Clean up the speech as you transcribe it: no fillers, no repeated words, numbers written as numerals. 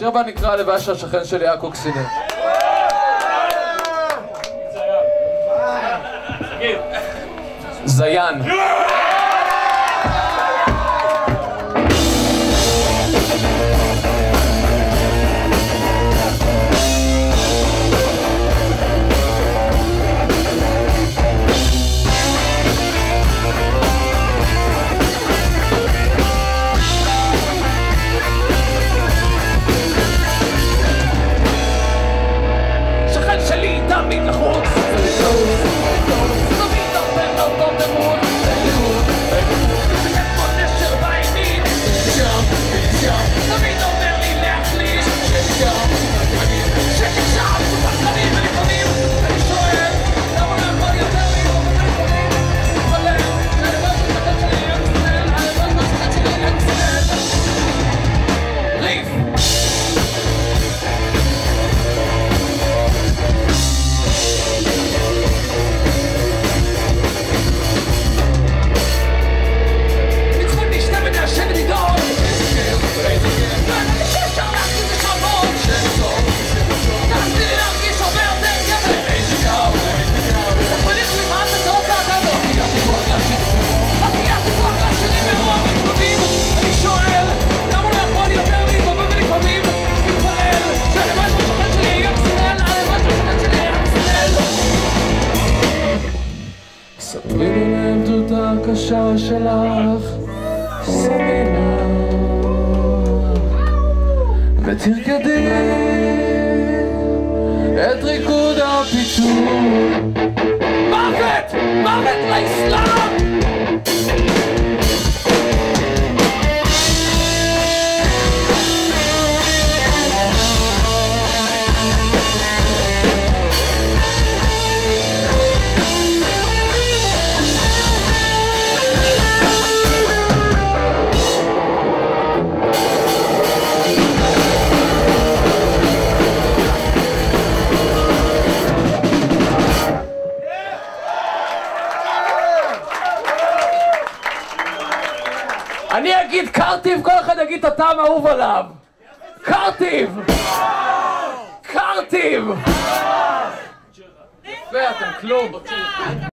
שיר הבא נקרא הלוויה של השכן שלי יעקב קסינר. זיין. ספרי לי מהילדות הקשה שלך, סמינה, ותרקדי את ריקוד הפיתות. מוות! מוות לאסלאם! אני אגיד קרטיב, כל אחד יגיד את הטעם האהוב עליו. קרטיב! קרטיב! יפה, אתם כלום.